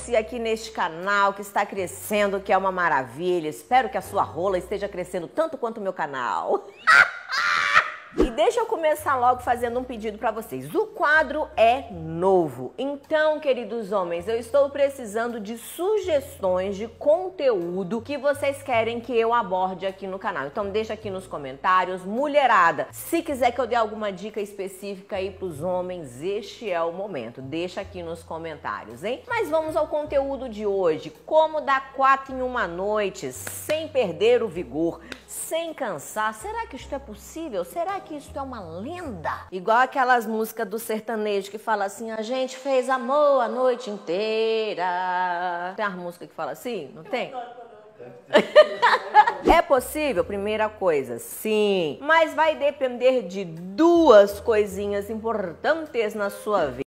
você aqui neste canal que está crescendo, que é uma maravilha. Espero que a sua rola esteja crescendo tanto quanto o meu canal. E deixa eu começar logo fazendo um pedido para vocês. O quadro é novo. Então, queridos homens, eu estou precisando de sugestões de conteúdo que vocês querem que eu aborde aqui no canal. Então, deixa aqui nos comentários. Mulherada, se quiser que eu dê alguma dica específica aí pros homens, este é o momento. Deixa aqui nos comentários, hein? Mas vamos ao conteúdo de hoje. Como dar 4 em uma noite sem perder o vigor, sem cansar. Será que isto é possível? Será que isso é uma lenda? Igual aquelas músicas do sertanejo que fala assim, a gente fez amor a noite inteira. Tem uma música que fala assim? Não tem? É possível? Primeira coisa, sim. Mas vai depender de duas coisinhas importantes na sua vida.